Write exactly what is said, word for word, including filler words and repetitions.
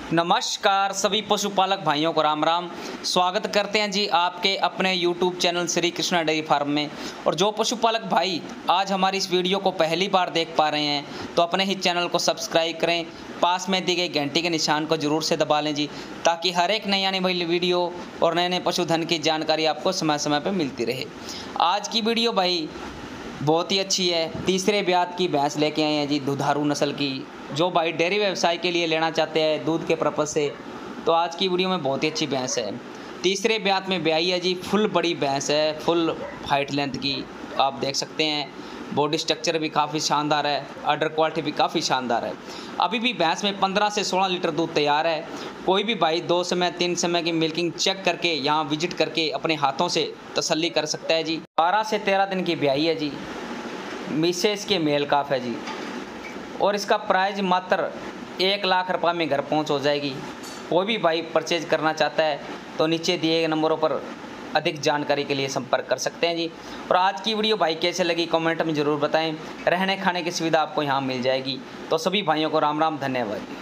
नमस्कार सभी पशुपालक भाइयों को राम राम। स्वागत करते हैं जी आपके अपने YouTube channel Shri Krishna dairy farm में। और जो पशुपालक भाई आज हमारी इस वीडियो को पहली बार देख पा रहे हैं तो अपने ही चैनल को सब्सक्राइब करें, पास में दी गई घंटी के निशान को जरूर से दबा लें जी, ताकि हर एक नई आने वाली वीडियो और नए नए पशुधन की जानकारी आपको समय समय पर मिलती रहे। आज की वीडियो भाई बहुत ही अच्छी है। तीसरे ब्यात की भैंस लेके आए हैं जी, दुधारू नस्ल की। जो भाई डेयरी व्यवसाय के लिए लेना चाहते हैं दूध के पर्पज़ से, तो आज की वीडियो में बहुत ही अच्छी भैंस है। तीसरे ब्यात में ब्याई है जी, फुल बड़ी भैंस है, फुल हाइट लेंथ की आप देख सकते हैं। बॉडी स्ट्रक्चर भी काफ़ी शानदार है, अडर क्वालिटी भी काफ़ी शानदार है। अभी भी भैंस में पंद्रह से सोलह लीटर दूध तैयार है। कोई भी भाई दो समय तीन समय की मिल्किंग चेक करके यहाँ विजिट करके अपने हाथों से तसल्ली कर सकता है जी। बारह से तेरह दिन की ब्याई है जी, मिसेस के मेल काफ है जी। और इसका प्राइस मात्र एक लाख रुपये में घर पहुंच हो जाएगी। कोई भी भाई परचेज करना चाहता है तो नीचे दिए गए नंबरों पर अधिक जानकारी के लिए संपर्क कर सकते हैं जी। और आज की वीडियो भाई कैसे लगी कमेंट में ज़रूर बताएं। रहने खाने की सुविधा आपको यहाँ मिल जाएगी। तो सभी भाइयों को राम राम, धन्यवाद।